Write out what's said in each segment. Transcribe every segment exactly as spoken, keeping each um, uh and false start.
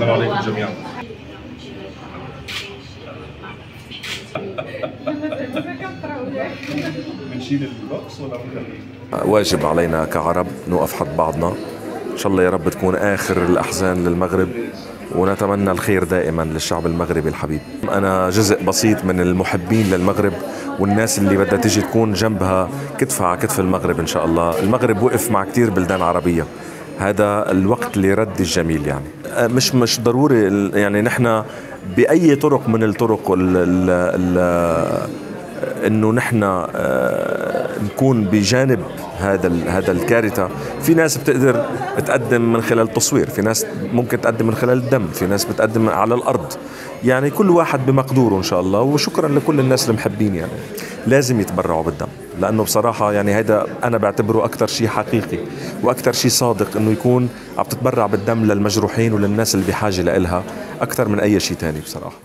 السلام عليكم جميعا. بنشيل البوكس ولا بنخليه؟ واجب علينا كعرب نوقف حد بعضنا. ان شاء الله يا رب تكون اخر الاحزان للمغرب، ونتمنى الخير دائما للشعب المغربي الحبيب. انا جزء بسيط من المحبين للمغرب والناس اللي بدها تيجي تكون جنبها كتف على كتف المغرب. ان شاء الله المغرب وقف مع كتير بلدان عربية، هذا الوقت اللي رد الجميل. يعني مش مش ضروري يعني نحن بأي طرق من الطرق ال ال ال انه نحن نكون بجانب هذا هذا الكارثه. في ناس بتقدر تقدم من خلال التصوير، في ناس ممكن تقدم من خلال الدم، في ناس بتقدم على الارض. يعني كل واحد بمقدوره ان شاء الله. وشكرا لكل الناس المحبين، يعني لازم يتبرعوا بالدم، لانه بصراحه يعني هذا انا بعتبره اكثر شيء حقيقي واكثر شيء صادق، انه يكون عم تتبرع بالدم للمجروحين وللناس اللي بحاجه لإلها اكثر من اي شيء ثاني بصراحه.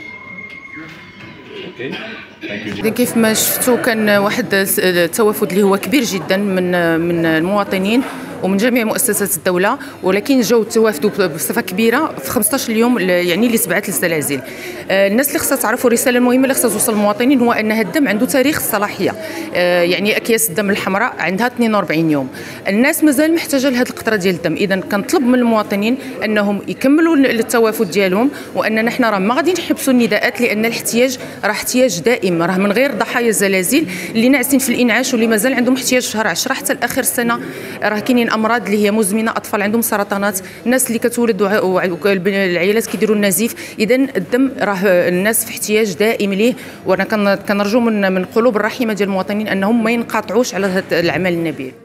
كيف ما شفتوا كان واحد التوافد اللي هو كبير جدا من من المواطنين ومن جميع مؤسسات الدولة، ولكن جاو توافدوا بصفة كبيرة في خمسطاش اليوم يعني اللي تبعت للزلازل. الناس اللي خصها تعرفوا الرسالة المهمة اللي خصها توصل للمواطنين هو أن الدم عنده تاريخ الصلاحية. يعني أكياس الدم الحمراء عندها اثنين وأربعين يوم. الناس مازال محتاجة لهذه القطرة ديال الدم، إذا كنطلب من المواطنين أنهم يكملوا التوافد ديالهم، وأن نحن راه ما غادي نحبسوا النداءات، لأن الاحتياج راه احتياج دائم، راه من غير ضحايا الزلازل اللي ناعسين في الإنعاش واللي مازال عندهم احتياج في شهر عشرة حتى لآخر السنة. راه كاينين امراض اللي هي مزمنه، اطفال عندهم سرطانات، الناس اللي كتولد والعائلات كيديروا النزيف. اذا الدم راه الناس في احتياج دائم ليه، وانا كنرجو من من قلوب الرحيمه ديال المواطنين انهم ما ينقطعوش على هذا العمل النبيل.